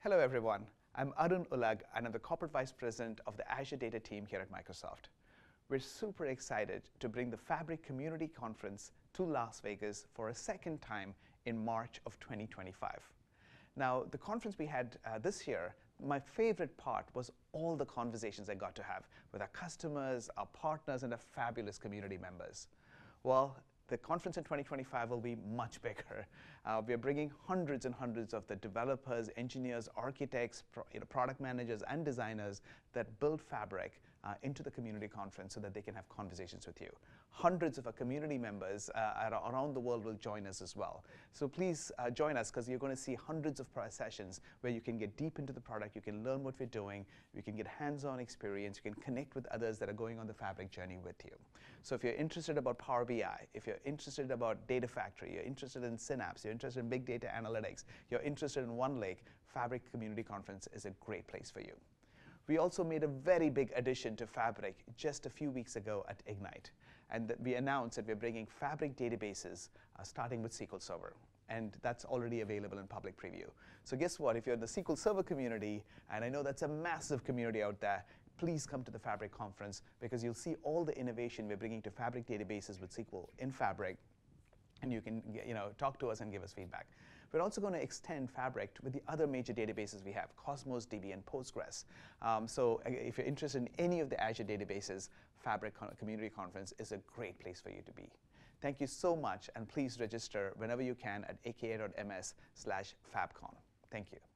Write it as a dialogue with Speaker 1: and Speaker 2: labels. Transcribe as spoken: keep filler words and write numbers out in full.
Speaker 1: Hello everyone, I'm Arun Ulag and I'm the Corporate Vice President of the Azure Data team here at Microsoft. We're super excited to bring the Fabric Community Conference to Las Vegas for a second time in March of twenty twenty-five. Now, the conference we had uh, this year, my favorite part was all the conversations I got to have with our customers, our partners, and our fabulous community members. Well, the conference in twenty twenty-five will be much bigger. Uh, we are bringing hundreds and hundreds of the developers, engineers, architects, pro you know, product managers, and designers that build Fabric uh, into the community conference so that they can have conversations with you. Hundreds of our community members uh, around the world will join us as well. So please uh, join us, because you're going to see hundreds of sessions where you can get deep into the product, you can learn what we're doing, you can get hands-on experience, you can connect with others that are going on the Fabric journey with you. So if you're interested about Power B I, if you're interested about Data Factory, you're interested in Synapse, you're interested in big data analytics, you're interested in OneLake, Fabric Community Conference is a great place for you. We also made a very big addition to Fabric just a few weeks ago at Ignite. And we announced that we're bringing Fabric databases uh, starting with S Q L Server. And that's already available in public preview. So guess what? If you're in the S Q L Server community, and I know that's a massive community out there, please come to the Fabric conference, because you'll see all the innovation we're bringing to Fabric databases with S Q L in Fabric. And you can you know, talk to us and give us feedback. We're also going to extend Fabric with the other major databases we have, Cosmos D B and Postgres. Um, so if you're interested in any of the Azure databases, Fabric Community Conference is a great place for you to be. Thank you so much, and please register whenever you can at aka dot m s slash fabcon. Thank you.